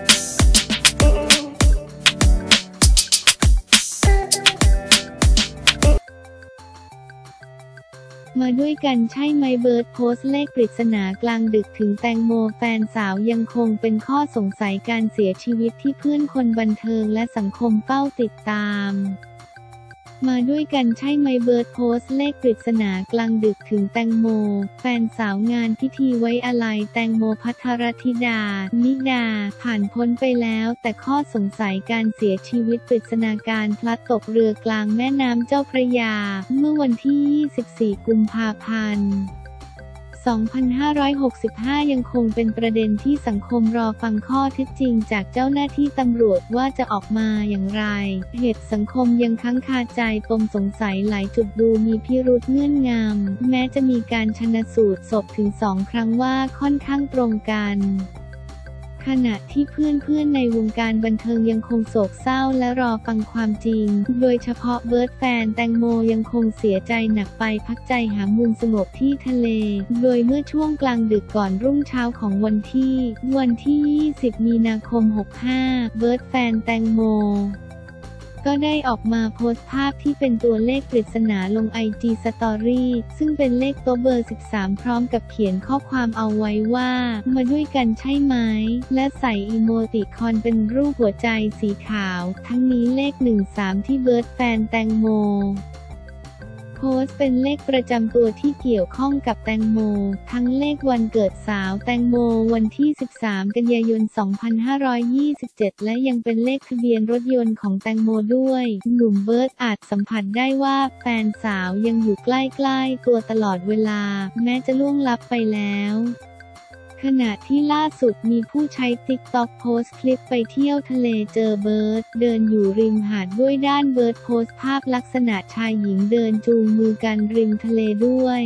มาด้วยกันใช่ไหมเบิร์ดโพสต์เลขปริศนากลางดึกถึงแตงโมแฟนสาวยังคงเป็นข้อสงสัยการเสียชีวิตที่เพื่อนคนบันเทิงและสังคมเฝ้าติดตามมาด้วยกันใช่ไหมเบิร์ดโพสต์เลขปริศนากลางดึกถึงแตงโมแฟนสาวงานพิธีไว้อาลัยแตงโมภัทรธิดานิดาผ่านพ้นไปแล้วแต่ข้อสงสัยการเสียชีวิตปริศนาการพลัดตกเรือกลางแม่น้ำเจ้าพระยาเมื่อวันที่ 24 กุมภาพันธ์ 2565 ยังคงเป็นประเด็นที่สังคมรอฟังข้อเท็จจริงจากเจ้าหน้าที่ตำรวจว่าจะออกมาอย่างไรเหตุสังคมยังค้างคาใจปมสงสัยหลายจุดดูมีพิรุธเงื่อนงำแม้จะมีการชันสูตรศพถึง2 ครั้งว่าค่อนข้างตรงกันขณะที่เพื่อนๆในวงการบันเทิงยังคงโศกเศร้าและรอฟังความจริงโดยเฉพาะเบิร์ดแฟนแตงโมยังคงเสียใจหนักไปพักใจหามุมสงบที่ทะเลโดยเมื่อช่วงกลางดึกก่อนรุ่งเช้าของวันที่ 20 มีนาคม 65 เบิร์ดแฟนแตงโมก็ได้ออกมาโพสต์ภาพที่เป็นตัวเลขปริศนาลง IG Story ซึ่งเป็นเลขโต๊ะเบอร์ 13 พร้อมกับเขียนข้อความเอาไว้ว่ามาด้วยกันใช่ไหมและใส่อีโมติคอนเป็นรูปหัวใจสีขาวทั้งนี้เลข 13 ที่เบิร์ดแฟนแตงโมโพสต์เป็นเลขประจำตัวที่เกี่ยวข้องกับแตงโมทั้งเลขวันเกิดสาวแตงโมวันที่ 13 กันยายน 2527 และยังเป็นเลขทะเบียนรถยนต์ของแตงโมด้วยหนุ่มเบิร์ดอาจสัมผัสได้ว่าแฟนสาวยังอยู่ใกล้ๆตัวตลอดเวลาแม้จะล่วงลับไปแล้วขณะที่ล่าสุดมีผู้ใช้ TikTok โพสต์คลิปไปเที่ยวทะเลเจอเบิร์ดเดินอยู่ริมหาดด้วยด้านเบิร์ดโพสต์ภาพลักษณะชายหญิงเดินจูงมือกันริมทะเลด้วย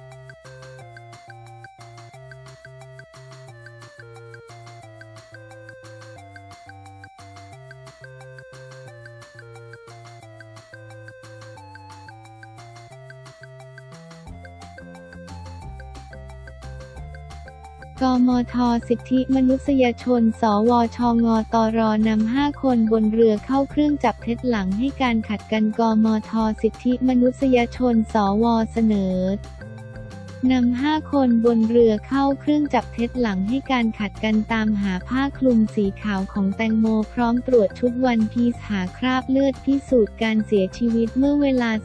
กมท.สิทธิมนุษยชนสวชงตรนำ5 คนบนเรือเข้าเครื่องจับเท็จหลังให้การขัดกันกมท.สิทธิมนุษยชนสวเสนอนำ5 คนบนเรือเข้าเครื่องจับเท็จหลังให้การขัดกันตามหาผ้าคลุมสีขาวของแตงโมพร้อมตรวจชุดวันพีซหาคราบเลือดพิสูจน์การเสียชีวิตเมื่อเวลา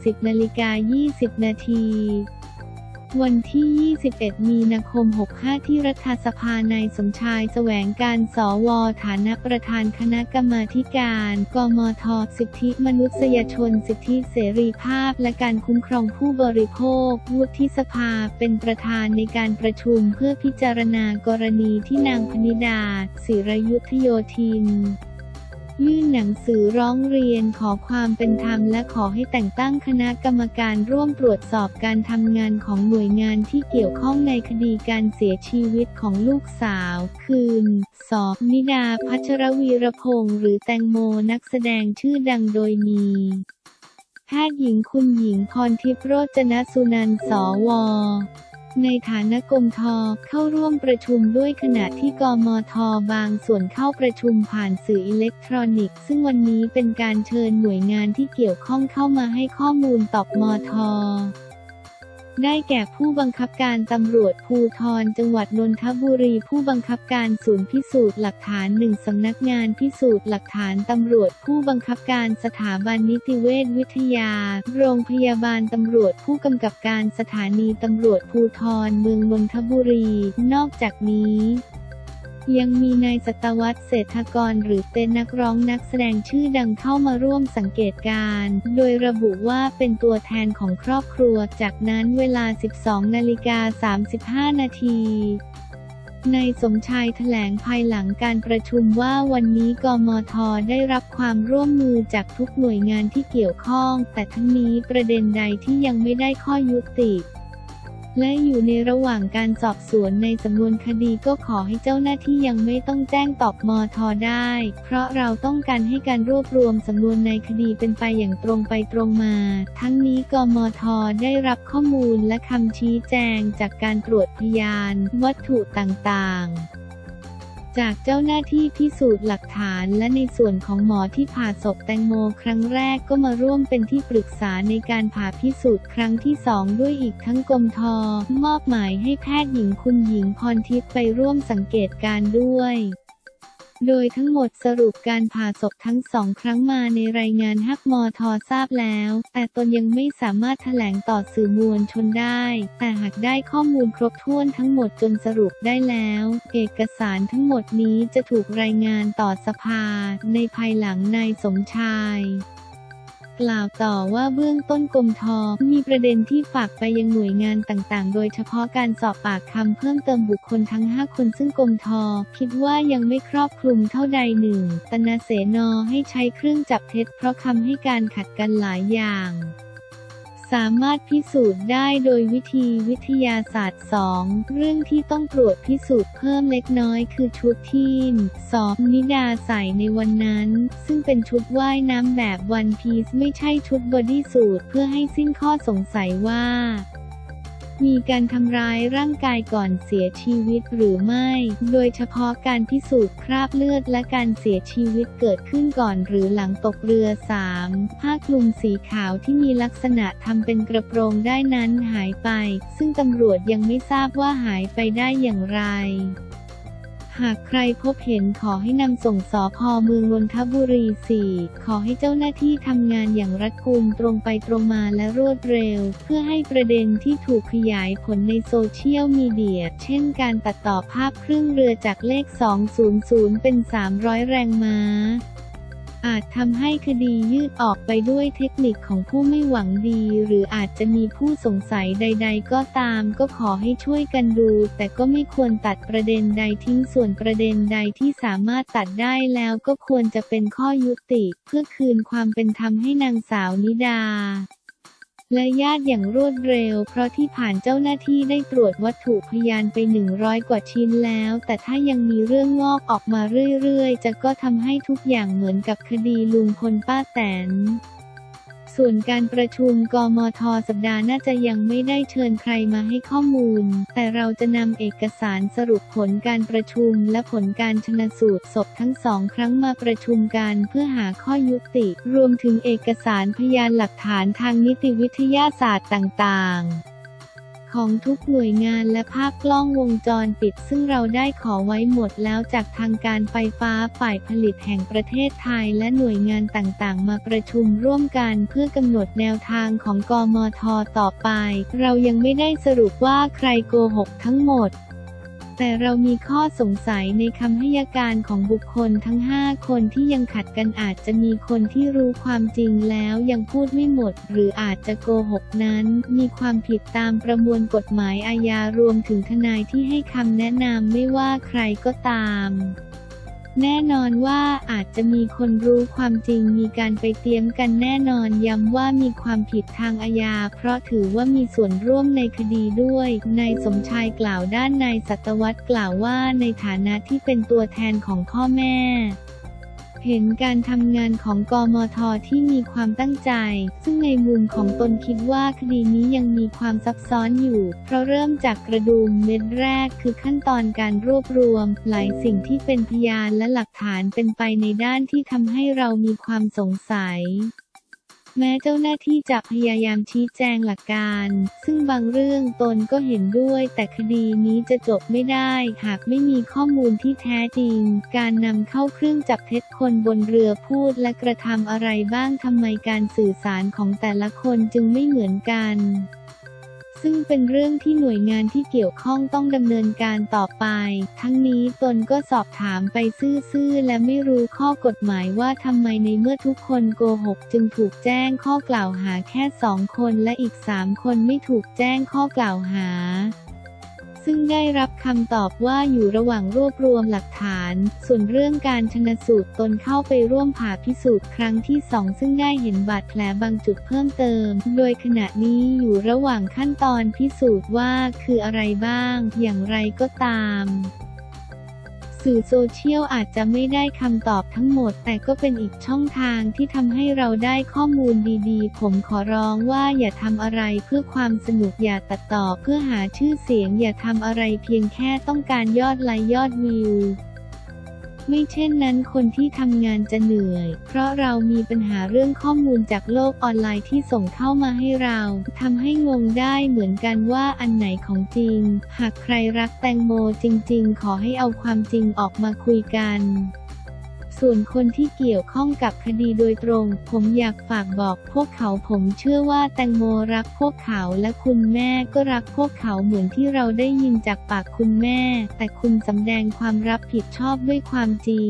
10:20 นาทีวันที่ 21 มีนาคม 65 ที่รัฐสภานายสมชายแสวงการสวฐานะประธานคณะกรรมาธิการกมท.สิทธิมนุษยชนสิทธิเสรีภาพและการคุ้มครองผู้บริโภควุฒิสภาเป็นประธานในการประชุมเพื่อพิจารณากรณีที่นางพนิดา ศิรยุทธโยธินยื่นหนังสือร้องเรียนขอความเป็นธรรมและขอให้แต่งตั้งคณะกรรมการร่วมตรวจสอบการทำงานของหน่วยงานที่เกี่ยวข้องในคดีการเสียชีวิตของลูกสาวคืน ส.นิดา ภัชรวีรพงษ์หรือแตงโมนักแสดงชื่อดังโดยมีแพทย์หญิงคุณหญิงพรทิพย์โรจนสุนันท์ สว.ในฐานะกมท.เข้าร่วมประชุมด้วยขณะที่กมท.บางส่วนเข้าประชุมผ่านสื่ออิเล็กทรอนิกส์ซึ่งวันนี้เป็นการเชิญหน่วยงานที่เกี่ยวข้องเข้ามาให้ข้อมูลต่อมท.ได้แก่ผู้บังคับการตำรวจภูธรจังหวัดนนทบุรีผู้บังคับการศูนย์พิสูจน์หลักฐาน1สำนักงานพิสูจน์หลักฐานตำรวจผู้บังคับการสถาบันนิติเวชวิทยาโรงพยาบาลตำรวจผู้กำกับการสถานีตำรวจภูธรเมืองนนทบุรีนอกจากนี้ยังมีนายสัตวัฒน์ เศรษฐกรหรือเต้นนักร้องนักแสดงชื่อดังเข้ามาร่วมสังเกตการณ์โดยระบุว่าเป็นตัวแทนของครอบครัวจากนั้นเวลา 12:35 นาทีนายสมชายแถลงภายหลังการประชุมว่าวันนี้กมท.ได้รับความร่วมมือจากทุกหน่วยงานที่เกี่ยวข้องแต่ทั้งนี้ประเด็นใดที่ยังไม่ได้ข้อยุติและอยู่ในระหว่างการสอบสวนในสำนวนคดีก็ขอให้เจ้าหน้าที่ยังไม่ต้องแจ้งตอบมท.ได้เพราะเราต้องการให้การรวบรวมสำนวนในคดีเป็นไปอย่างตรงไปตรงมาทั้งนี้กมท.ได้รับข้อมูลและคำชี้แจงจากการตรวจพยานวัตถุต่างๆจากเจ้าหน้าที่พิสูจน์หลักฐานและในส่วนของหมอที่ผ่าศพแตงโมครั้งแรกก็มาร่วมเป็นที่ปรึกษาในการผ่าพิสูจน์ครั้งที่2ด้วยอีกทั้งกรมท.มอบหมายให้แพทย์หญิงคุณหญิงพรทิพย์ไปร่วมสังเกตการณ์ด้วยโดยทั้งหมดสรุปการผ่าศพทั้ง2ครั้งมาในรายงานฮักมท.ทราบแล้วแต่ตนยังไม่สามารถแถลงต่อสื่อมวลชนได้แต่หากได้ข้อมูลครบถ้วนทั้งหมดจนสรุปได้แล้วเอกสารทั้งหมดนี้จะถูกรายงานต่อสภาในภายหลังนายสมชายกล่าวต่อว่าเบื้องต้นกรมท.มีประเด็นที่ฝากไปยังหน่วยงานต่างๆโดยเฉพาะการสอบปากคำเพิ่มเติมบุคคลทั้ง5คนซึ่งกรมท.คิดว่ายังไม่ครอบคลุมเท่าใดหนึ่งตนเสน.ให้ใช้เครื่องจับเท็จเพราะคำให้การขัดกันหลายอย่างสามารถพิสูจน์ได้โดยวิธีวิทยาศาสตร์2เรื่องที่ต้องตรวจพิสูจน์เพิ่มเล็กน้อยคือชุดที่นิดาใส่ในวันนั้นซึ่งเป็นชุดว่ายน้ำแบบวันพีซไม่ใช่ชุดบอดี้สูทเพื่อให้สิ้นข้อสงสัยว่ามีการทำร้ายร่างกายก่อนเสียชีวิตหรือไม่โดยเฉพาะการพิสูจน์คราบเลือดและการเสียชีวิตเกิดขึ้นก่อนหรือหลังตกเรือ3ผ้าคลุมสีขาวที่มีลักษณะทำเป็นกระโปรงได้นั้นหายไปซึ่งตำรวจยังไม่ทราบว่าหายไปได้อย่างไรหากใครพบเห็นขอให้นำส่งสภ.เมืองนนทบุรี4ขอให้เจ้าหน้าที่ทำงานอย่างรัดกุมตรงไปตรงมาและรวดเร็วเพื่อให้ประเด็นที่ถูกขยายผลในโซเชียลมีเดียเช่นการตัดต่อภาพครึ่งเรือจากเลข200เป็น300แรงม้าอาจทำให้คดียืดออกไปด้วยเทคนิคของผู้ไม่หวังดีหรืออาจจะมีผู้สงสัยใดๆก็ตามก็ขอให้ช่วยกันดูแต่ก็ไม่ควรตัดประเด็นใดทิ้งส่วนประเด็นใดที่สามารถตัดได้แล้วก็ควรจะเป็นข้อยุติเพื่อคืนความเป็นธรรมให้นางสาวนิดาและญาติอย่างรวดเร็วเพราะที่ผ่านเจ้าหน้าที่ได้ตรวจวัตถุพยานไป100 กว่าชิ้นแล้วแต่ถ้ายังมีเรื่องงอกออกมาเรื่อยๆจะก็ทำให้ทุกอย่างเหมือนกับคดีลุงพลป้าแตนส่วนการประชุมกมท.สัปดาห์น่าจะยังไม่ได้เชิญใครมาให้ข้อมูลแต่เราจะนำเอกสารสรุปผลการประชุมและผลการชันสูตรศพทั้ง2ครั้งมาประชุมกันเพื่อหาข้อยุติรวมถึงเอกสารพยานหลักฐานทางนิติวิทยาศาสตร์ต่างๆของทุกหน่วยงานและภาพกล้องวงจรปิดซึ่งเราได้ขอไว้หมดแล้วจากทางการไฟฟ้าฝ่ายผลิตแห่งประเทศไทยและหน่วยงานต่างๆมาประชุมร่วมกันเพื่อกำหนดแนวทางของกมท.ต่อไปเรายังไม่ได้สรุปว่าใครโกหกทั้งหมดแต่เรามีข้อสงสัยในคำให้การของบุคคลทั้ง5คนที่ยังขัดกันอาจจะมีคนที่รู้ความจริงแล้วยังพูดไม่หมดหรืออาจจะโกหกนั้นมีความผิดตามประมวลกฎหมายอาญารวมถึงทนายที่ให้คำแนะนำไม่ว่าใครก็ตามแน่นอนว่าอาจจะมีคนรู้ความจริงมีการไปเตรียมกันแน่นอนย้ำว่ามีความผิดทางอาญาเพราะถือว่ามีส่วนร่วมในคดีด้วยนายสมชายกล่าวด้านนายสัตวัฒน์กล่าวว่าในฐานะที่เป็นตัวแทนของพ่อแม่เห็นการทำงานของกมท.ที่มีความตั้งใจซึ่งในมุมของตนคิดว่าคดีนี้ยังมีความซับซ้อนอยู่เพราะเริ่มจากกระดุมเม็ดแรกคือขั้นตอนการรวบรวมหลายสิ่งที่เป็นพยานและหลักฐานเป็นไปในด้านที่ทำให้เรามีความสงสัยแม้เจ้าหน้าที่จะพยายามชี้แจงหลักการซึ่งบางเรื่องตนก็เห็นด้วยแต่คดีนี้จะจบไม่ได้หากไม่มีข้อมูลที่แท้จริงการนำเข้าเครื่องจับเท็จคนบนเรือพูดและกระทำอะไรบ้างทำไมการสื่อสารของแต่ละคนจึงไม่เหมือนกันซึ่งเป็นเรื่องที่หน่วยงานที่เกี่ยวข้องต้องดำเนินการต่อไปทั้งนี้ตนก็สอบถามไปซื่อๆและไม่รู้ข้อกฎหมายว่าทำไมในเมื่อทุกคนโกหกจึงถูกแจ้งข้อกล่าวหาแค่2 คนและอีก3 คนไม่ถูกแจ้งข้อกล่าวหาซึ่งได้รับคำตอบว่าอยู่ระหว่างรวบรวมหลักฐานส่วนเรื่องการชันสูตรตนเข้าไปร่วมผ่าพิสูจน์ครั้งที่2ซึ่งได้เห็นบาดแผลบางจุดเพิ่มเติมโดยขณะนี้อยู่ระหว่างขั้นตอนพิสูจน์ว่าคืออะไรบ้างอย่างไรก็ตามสื่อโซเชียลอาจจะไม่ได้คำตอบทั้งหมดแต่ก็เป็นอีกช่องทางที่ทำให้เราได้ข้อมูลดีๆผมขอร้องว่าอย่าทำอะไรเพื่อความสนุกอย่าตัดต่อเพื่อหาชื่อเสียงอย่าทำอะไรเพียงแค่ต้องการยอดไลค์ยอดวิวไม่เช่นนั้นคนที่ทำงานจะเหนื่อยเพราะเรามีปัญหาเรื่องข้อมูลจากโลกออนไลน์ที่ส่งเข้ามาให้เราทำให้งงได้เหมือนกันว่าอันไหนของจริงหากใครรักแตงโมจริงๆขอให้เอาความจริงออกมาคุยกันส่วนคนที่เกี่ยวข้องกับคดีโดยตรงผมอยากฝากบอกพวกเขาผมเชื่อว่าแตงโมรักพวกเขาและคุณแม่ก็รักพวกเขาเหมือนที่เราได้ยินจากปากคุณแม่แต่คุณสำแดงความรับผิดชอบด้วยความจริง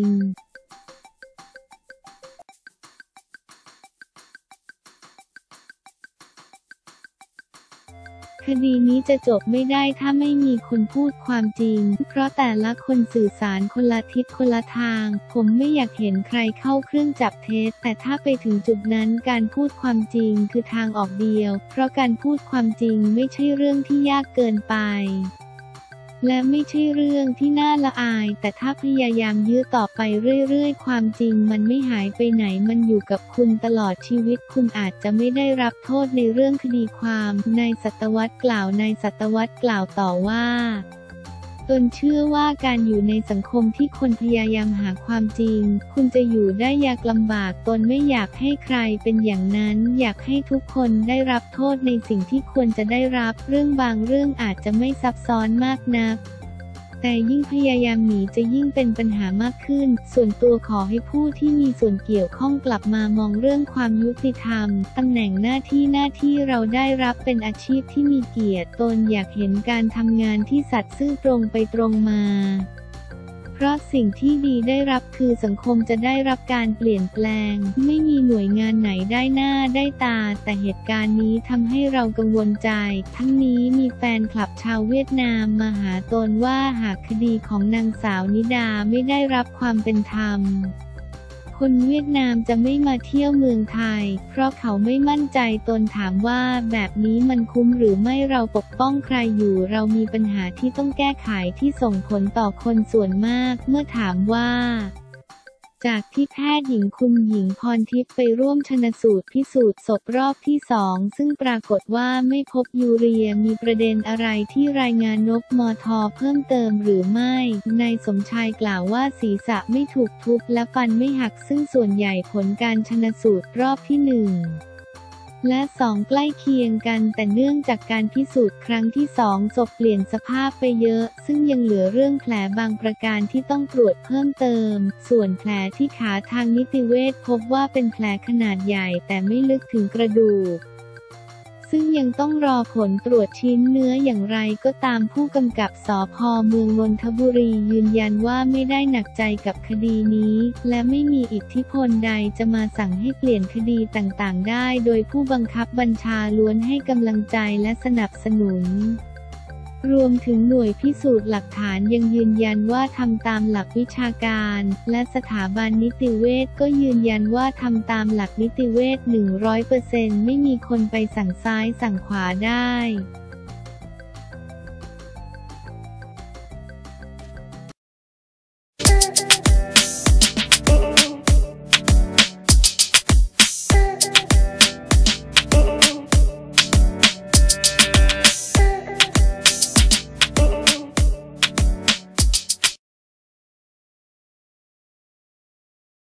คดีนี้จะจบไม่ได้ถ้าไม่มีคนพูดความจริงเพราะแต่ละคนสื่อสารคนละทิศคนละทางผมไม่อยากเห็นใครเข้าเครื่องจับเท็จแต่ถ้าไปถึงจุดนั้นการพูดความจริงคือทางออกเดียวเพราะการพูดความจริงไม่ใช่เรื่องที่ยากเกินไปและไม่ใช่เรื่องที่น่าละอายแต่ถ้าพยายามยื้อต่อไปเรื่อยๆความจริงมันไม่หายไปไหนมันอยู่กับคุณตลอดชีวิตคุณอาจจะไม่ได้รับโทษในเรื่องคดีความนายสัตวรรษกล่าวนายสัตวรรษกล่าวต่อว่าตนเชื่อว่าการอยู่ในสังคมที่คนพยายามหาความจริงคุณจะอยู่ได้ยากลำบากตนไม่อยากให้ใครเป็นอย่างนั้นอยากให้ทุกคนได้รับโทษในสิ่งที่ควรจะได้รับเรื่องบางเรื่องอาจจะไม่ซับซ้อนมากนักแต่ยิ่งพยายามหนีจะยิ่งเป็นปัญหามากขึ้นส่วนตัวขอให้ผู้ที่มีส่วนเกี่ยวข้องกลับมามองเรื่องความยุติธรรมตำแหน่งหน้าที่เราได้รับเป็นอาชีพที่มีเกียรติตนอยากเห็นการทำงานที่สัตย์ซื่อตรงไปตรงมาเพราะสิ่งที่ดีได้รับคือสังคมจะได้รับการเปลี่ยนแปลงไม่มีหน่วยงานไหนได้หน้าได้ตาแต่เหตุการณ์นี้ทำให้เรากังวลใจทั้งนี้มีแฟนคลับชาวเวียดนามมาหาตนว่าหากคดีของนางสาวนิดาไม่ได้รับความเป็นธรรมคนเวียดนามจะไม่มาเที่ยวเมืองไทยเพราะเขาไม่มั่นใจตนถามว่าแบบนี้มันคุ้มหรือไม่เราปกป้องใครอยู่เรามีปัญหาที่ต้องแก้ไขที่ส่งผลต่อคนส่วนมากเมื่อถามว่าจากที่แพทย์หญิงคุณหญิงพรทิพย์ไปร่วมชันสูตรพิสูจน์ศพรอบที่2ซึ่งปรากฏว่าไม่พบยูเรียมีประเด็นอะไรที่รายงานนปมท.เพิ่มเติมหรือไม่นายสมชายกล่าวว่าศีรษะไม่ถูกทุบและฟันไม่หักซึ่งส่วนใหญ่ผลการชันสูตรรอบที่1และ2ใกล้เคียงกันแต่เนื่องจากการพิสูจน์ครั้งที่2ศพเปลี่ยนสภาพไปเยอะซึ่งยังเหลือเรื่องแผลบางประการที่ต้องตรวจเพิ่มเติมส่วนแผลที่ขาทางนิติเวชพบว่าเป็นแผลขนาดใหญ่แต่ไม่ลึกถึงกระดูกซึ่งยังต้องรอผลตรวจชิ้นเนื้ออย่างไรก็ตามผู้กำกับสภ.เมืองนนทบุรียืนยันว่าไม่ได้หนักใจกับคดีนี้และไม่มีอิทธิพลใดจะมาสั่งให้เปลี่ยนคดีต่างๆได้โดยผู้บังคับบัญชาล้วนให้กำลังใจและสนับสนุนรวมถึงหน่วยพิสูจน์หลักฐานยังยืนยันว่าทำตามหลักวิชาการและสถาบันนิติเวชก็ยืนยันว่าทำตามหลักนิติเวช 100% ไม่มีคนไปสั่งซ้ายสั่งขวาได้